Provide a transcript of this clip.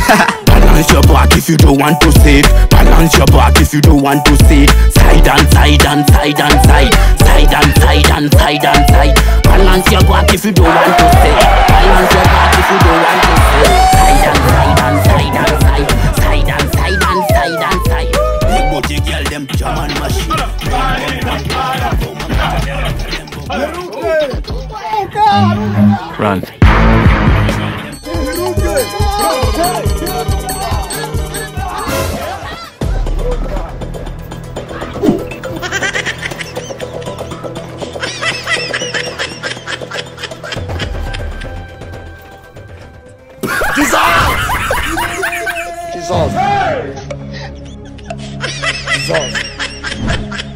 Balance your back if you don't want to sit. Balance your back if you don't want to sit. Side and side and side and side. Side and side and side and side. Balance your back if you don't want to sit. Balance your back if you don't want to sit. Side and side and side and side. Side and side and side and side. Big booty girl them German machine. Run. Jesus! Jesus!